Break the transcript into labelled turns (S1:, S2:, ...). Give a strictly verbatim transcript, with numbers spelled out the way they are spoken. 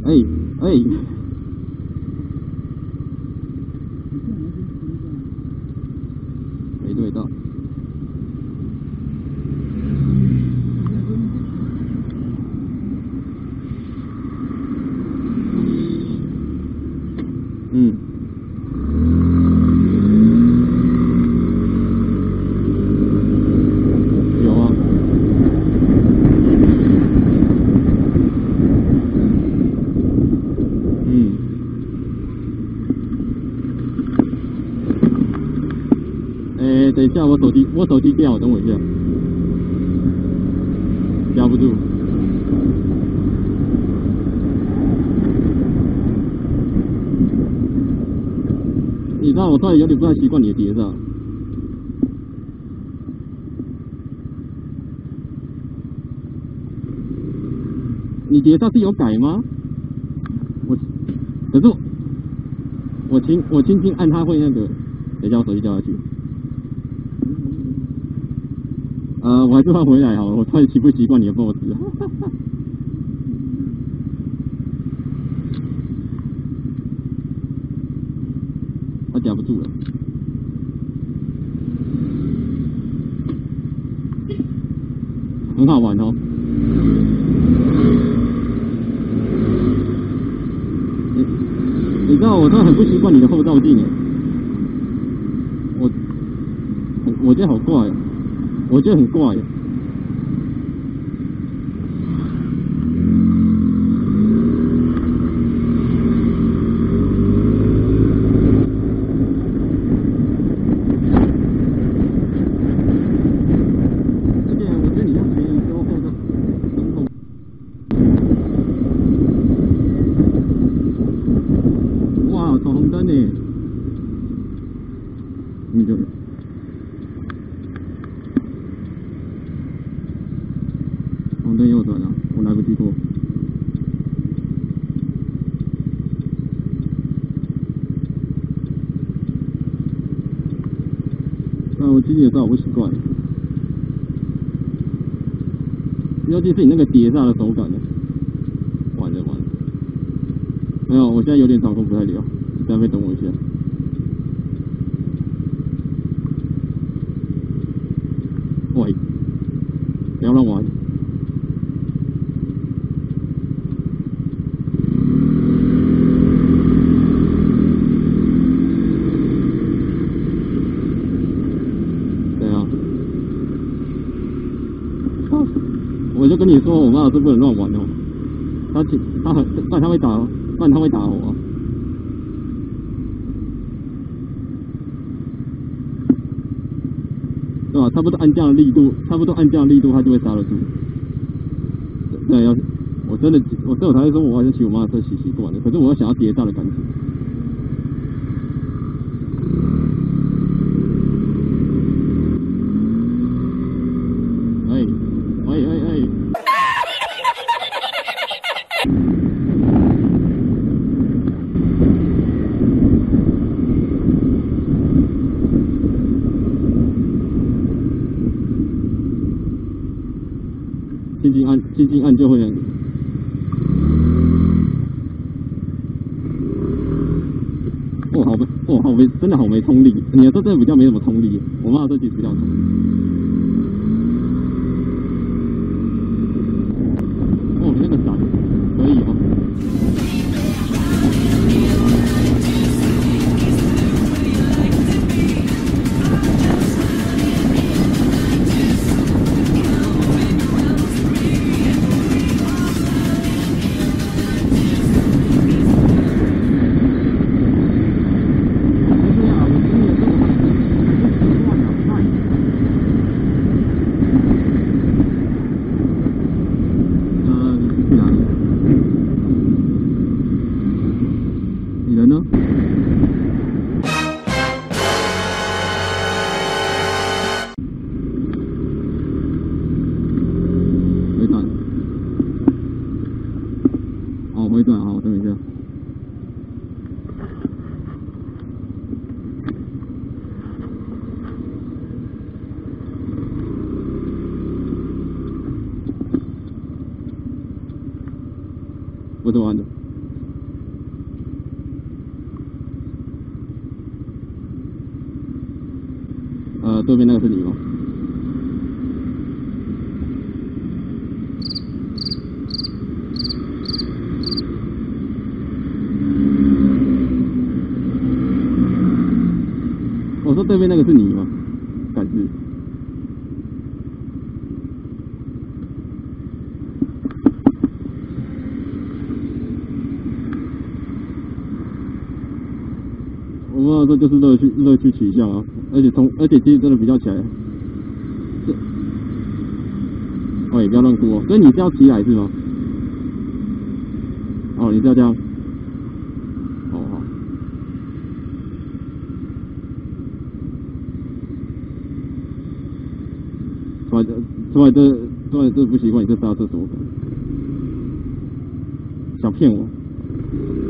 S1: 哎哎，没对到。嗯。有啊。嗯。哎，等一下，我手机我手机掉，等我一下。压不住。你知道我突然有点不太习惯你的碟刹。你碟刹是有改吗？我可是我我轻我轻轻按它会那个，等一下我手机掉下去。呃，我还是换回来好了，我突然习不习惯你的 boss 啊？他夹不住了。很好玩哦。你你知道我真的很不习惯你的后照镜哎，我我觉得好怪，我觉得很怪。闯红灯呢，你就红灯右转啊，我来不及过。那我今天也知道我不习惯，尤其是你那个碟刹的手感呢，完了完了，没有，我现在有点掌控不太了，你在那边等我一下。喂，不要乱玩。对啊。我就跟你说，我妈是不能乱玩哦。她她很，不然她会打，不然她会打我啊。对吧？差不多按这样的力度，差不多按这样的力度，它就会刹得住。对，要我真的，我所以我才会说，我还是骑我妈的车骑习惯了。可是我又想要碟刹的感觉。哎，哎哎哎！轻轻按，轻轻按就会。哦，好没，哦，好没，真的好没冲力。你的车真的比较没什么冲力，我妈的车其实比较冲。哦，那个闪可以哦。你人呢？回转。哦，回转，好，等一下。不是弯的。 对面那个是你吗？我说对面那个是你吗？感知。我不知道这就是乐趣乐趣取向啊，而且从而且其实真的比较起来，这哦也不要乱估哦，所以你是要骑来是吗？哦，你是要这样？哦好。出来这出来这出来这不习惯，你这刹车什么？想骗我？